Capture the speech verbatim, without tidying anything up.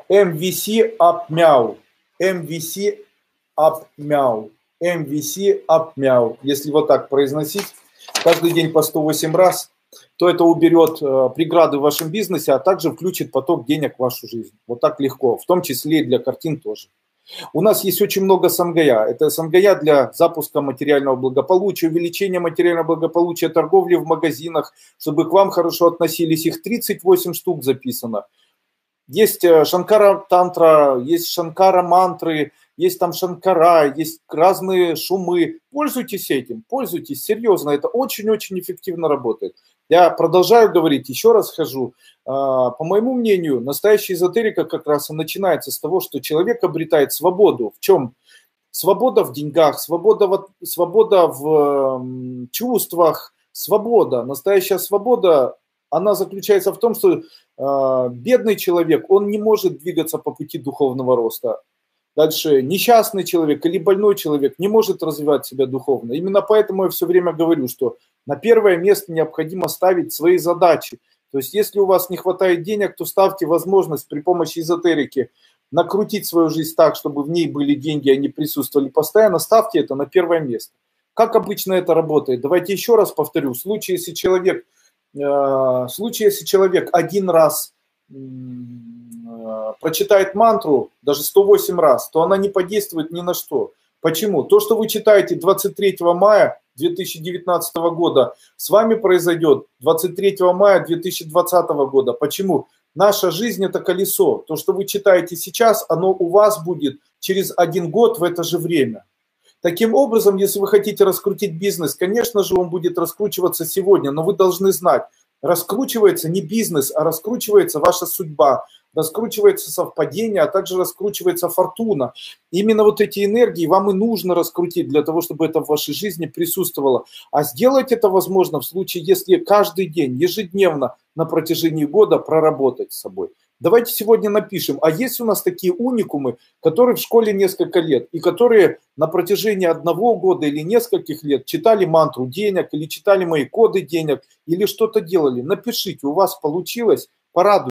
эм ви си up мяу. эм ви си up мяу. эм ви си up мяу. Если вот так произносить каждый день по сто восемь раз, то это уберет э, преграды в вашем бизнесе, а также включит поток денег в вашу жизнь. Вот так легко, в том числе и для картин тоже. У нас есть очень много сангая. Это сангая для запуска материального благополучия, увеличения материального благополучия, торговли в магазинах, чтобы к вам хорошо относились. Их тридцать восемь штук записано. Есть шанкара тантра, есть шанкара мантры, есть там шанкара, есть разные шумы. Пользуйтесь этим, пользуйтесь, серьезно, это очень-очень эффективно работает. Я продолжаю говорить, еще раз скажу. По моему мнению, настоящая эзотерика как раз и начинается с того, что человек обретает свободу. В чем? Свобода в деньгах, свобода в, свобода в чувствах, свобода. Настоящая свобода, она заключается в том, что э, бедный человек, он не может двигаться по пути духовного роста. Дальше, несчастный человек или больной человек не может развивать себя духовно. Именно поэтому я все время говорю, что на первое место необходимо ставить свои задачи. То есть, если у вас не хватает денег, то ставьте возможность при помощи эзотерики накрутить свою жизнь так, чтобы в ней были деньги, они присутствовали постоянно. Ставьте это на первое место. Как обычно это работает? Давайте еще раз повторю. В случае, если человек, э, в случае, если человек один раз э, прочитает мантру, даже сто восемь раз, то она не подействует ни на что. Почему? То, что вы читаете двадцать третьего мая две тысячи девятнадцатого года, с вами произойдет двадцать третьего мая две тысячи двадцатого года. Почему? Наша жизнь – это колесо. То, что вы читаете сейчас, оно у вас будет через один год в это же время. Таким образом, если вы хотите раскрутить бизнес, конечно же, он будет раскручиваться сегодня, но вы должны знать, раскручивается не бизнес, а раскручивается ваша судьба, раскручивается совпадение, а также раскручивается фортуна. Именно вот эти энергии вам и нужно раскрутить для того, чтобы это в вашей жизни присутствовало. А сделать это возможно в случае, если каждый день, ежедневно на протяжении года проработать с собой. Давайте сегодня напишем, а есть у нас такие уникумы, которые в школе несколько лет, и которые на протяжении одного года или нескольких лет читали мантру денег, или читали мои коды денег, или что-то делали. Напишите, у вас получилось, порадуйтесь.